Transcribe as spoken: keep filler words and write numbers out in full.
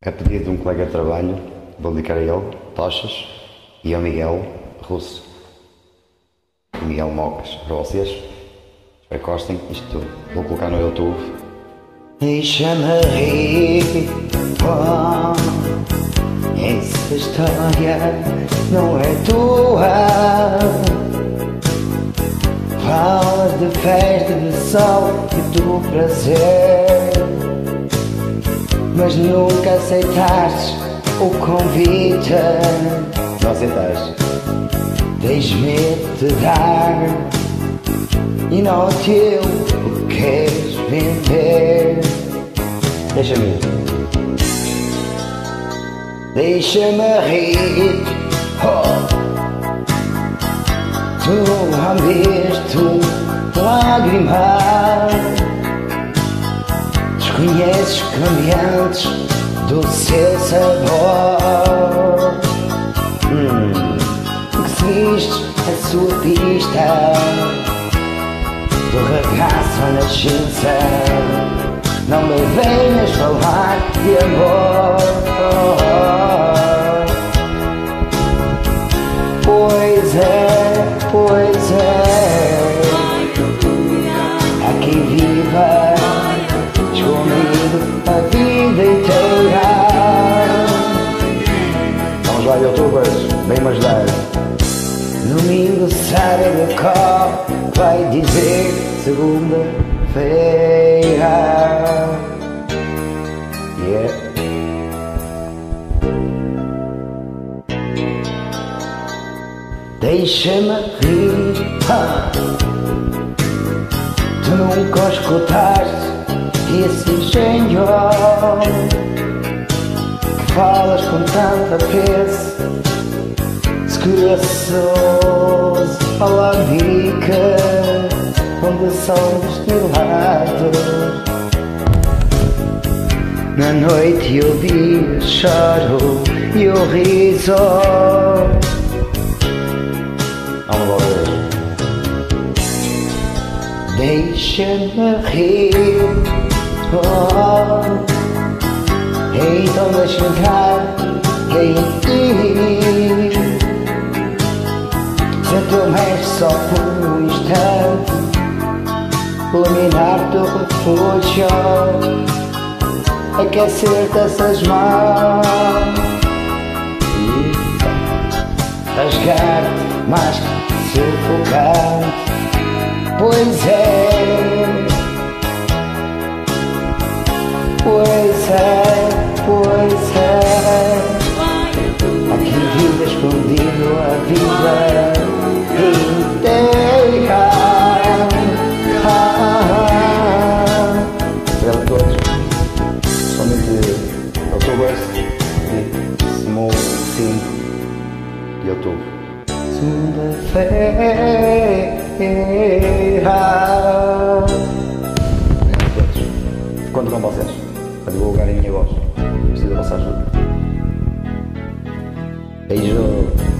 A pedido de um colega de trabalho, vou dedicar a ele, Tochas, e ao Miguel Russo. O Miguel Mocas, para vocês. Espero que gostem. Isto vou colocar no YouTube. Deixa-me rir, oh, essa história não é tua. Falas de festa, de sol e do prazer, mas nunca aceitaste o convite. Não aceitaste. Deixe-me te dar e não o teu o queres vender. Deixa-me Deixa-me rir, oh. Tu lambeste lágrimas, desconheces cambiantes do seu sabor. hum, Que seguiste a sua pista do regaço à nascença. Não me venhas falar de amor. Pois é, pois é, há quem viva escondido a vida inteira. Vamos lá, youtubers, vem-me ajudar. Domingo sai do copo, vai dizer segunda-feira. Yeah. Deixa-me rir, ah. Tu nunca escutaste esse engenho que falas com tanta peso, escuraçoso a lambica, onde são destilados. Na noite eu vi o choro e o riso. Vamos lá ver. Deixa-me rir, oh. Então deixa-me entrar em ti. Se eu teu mestre só por um instante, iluminar teu refúgio, aquecer-te essas mãos, rasgar-te mais que sufocante. Pois é, pois é, pois é, há quem vive escondido a vida inteira. Para todos, somente youtubers e small sim YouTube. Segunda-feira. Conto com vocês para divulgarem a minha voz. Preciso da vossa ajuda. Beijo.